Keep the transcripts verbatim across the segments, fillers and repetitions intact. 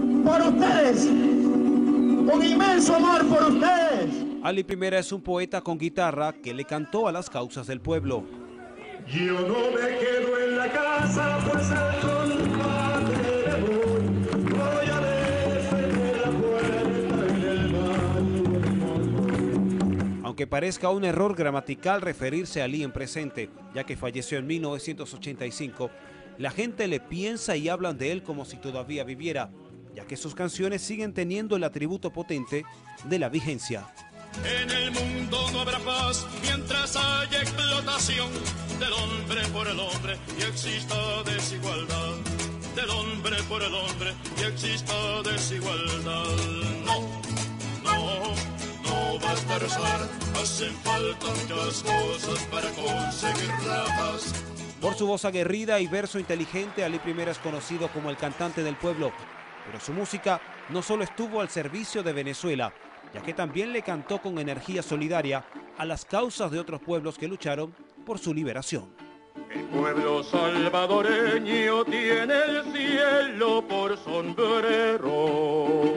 por ustedes, un inmenso amor por ustedes. Ali Primera es un poeta con guitarra que le cantó a las causas del pueblo. Yo no me quedo en la casa, pues el combate voy. Voy a defender la puerta en el baño. Aunque parezca un error gramatical referirse a Ali en presente, ya que falleció en mil novecientos ochenta y cinco, la gente le piensa y hablan de él como si todavía viviera, ya que sus canciones siguen teniendo el atributo potente de la vigencia. En el mundo no habrá paz mientras haya explotación del hombre por el hombre y exista desigualdad. Del hombre por el hombre y exista desigualdad. No, no, no basta rezar, hacen falta muchas cosas para conseguir la paz. Por su voz aguerrida y verso inteligente, Ali Primera es conocido como el cantante del pueblo, pero su música no solo estuvo al servicio de Venezuela, ya que también le cantó con energía solidaria a las causas de otros pueblos que lucharon por su liberación. El pueblo salvadoreño tiene el cielo por sombrero,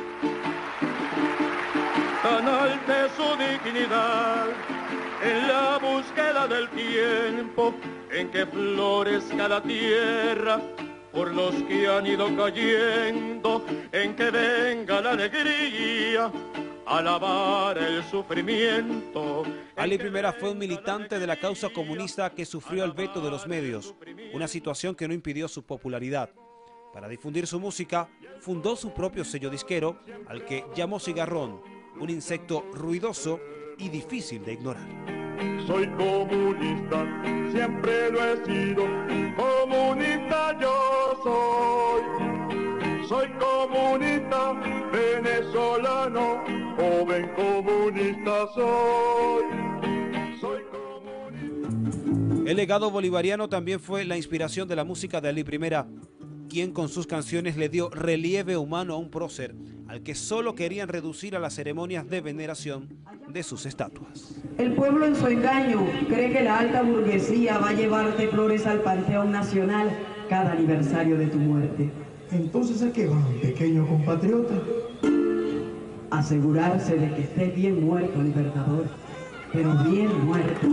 tan alta es su dignidad en la búsqueda del tiempo en que florezca la tierra por los que han ido cayendo, en que venga la alegría a lavar el sufrimiento. Ali Primera fue un militante de la causa comunista que sufrió el veto de los medios, una situación que no impidió su popularidad. Para difundir su música, fundó su propio sello disquero, al que llamó Cigarrón, un insecto ruidoso y difícil de ignorar. Soy comunista, siempre lo he sido, comunista yo soy. Soy comunista, venezolano, joven comunista soy. Soy comunista. El legado bolivariano también fue la inspiración de la música de Ali Primera, quien con sus canciones le dio relieve humano a un prócer al que solo querían reducir a las ceremonias de veneración de sus estatuas. El pueblo en su engaño cree que la alta burguesía va a llevarte flores al Panteón Nacional cada aniversario de tu muerte. Entonces, ¿a qué van, pequeño compatriota? Asegurarse de que esté bien muerto, Libertador, pero bien muerto.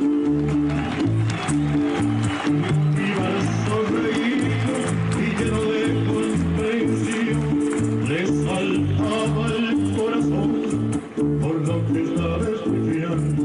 Iba sonreído y lleno de comprensión, le saltaba el corazón por lo que estaba escuchando.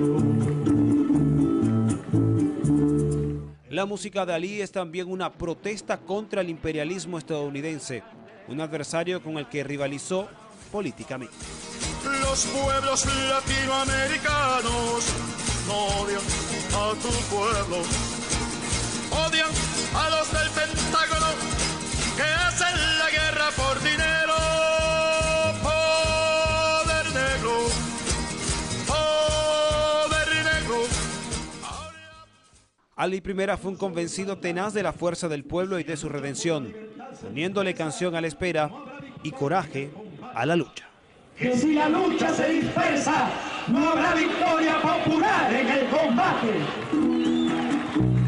La música de Ali es también una protesta contra el imperialismo estadounidense, un adversario con el que rivalizó políticamente. Los pueblos latinoamericanos no odian a tu pueblo, odian a los del Pentágono que hacen la guerra por dinero. Poder negro, poder negro. Ali Primera fue un convencido tenaz de la fuerza del pueblo y de su redención, uniéndole canción a la espera y coraje a la lucha. Que si la lucha se dispersa, no habrá victoria popular en el combate.